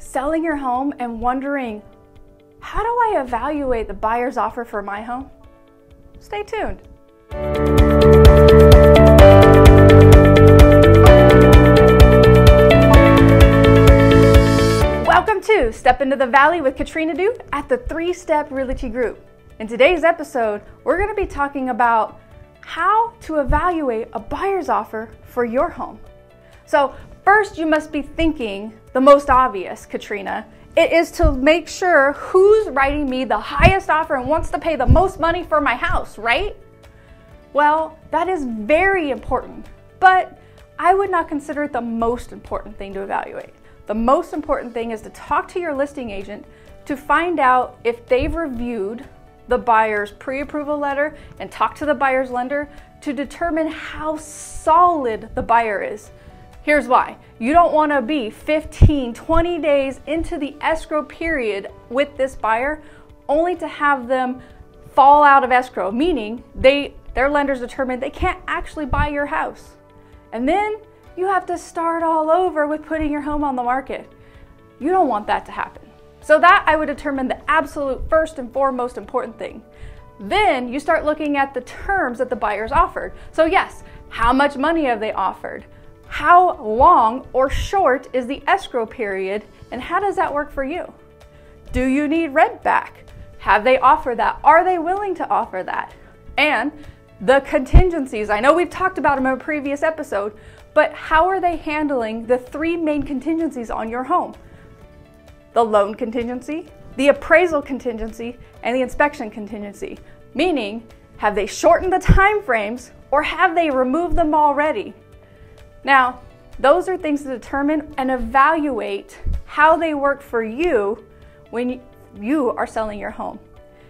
selling your home and wondering, how do I evaluate the buyer's offer for my home? Stay tuned. Welcome to Step Into the Valley with Katrina Du at the 3-Step Realty Group. In today's episode, we're going to be talking about how to evaluate a buyer's offer for your home. So first, you must be thinking the most obvious, Katrina. It is to make sure who's writing me the highest offer and wants to pay the most money for my house, right? Well, that is very important, but I would not consider it the most important thing to evaluate. The most important thing is to talk to your listing agent to find out if they've reviewed the buyer's pre-approval letter and talk to the buyer's lender to determine how solid the buyer is. Here's why. You don't want to be 15, 20 days into the escrow period with this buyer only to have them fall out of escrow, meaning their lenders determine they can't actually buy your house. And then you have to start all over with putting your home on the market. You don't want that to happen. So that I would determine the absolute first and foremost important thing. Then you start looking at the terms that the buyer's offered. So yes, how much money have they offered? How long or short is the escrow period? And how does that work for you? Do you need rent back? Have they offered that? Are they willing to offer that? And the contingencies. I know we've talked about them in a previous episode, but how are they handling the 3 main contingencies on your home? The loan contingency, the appraisal contingency, and the inspection contingency. Meaning, have they shortened the time frames or have they removed them already? Now, those are things to determine and evaluate how they work for you when you are selling your home.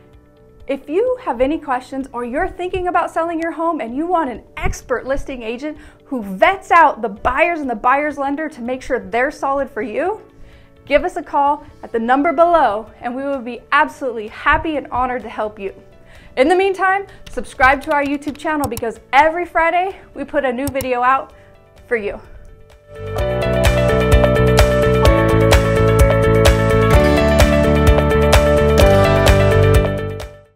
If you have any questions or you're thinking about selling your home and you want an expert listing agent who vets out the buyers and the buyer's lender to make sure they're solid for you, give us a call at the number below and we will be absolutely happy and honored to help you. In the meantime, subscribe to our YouTube channel because every Friday we put a new video out for you.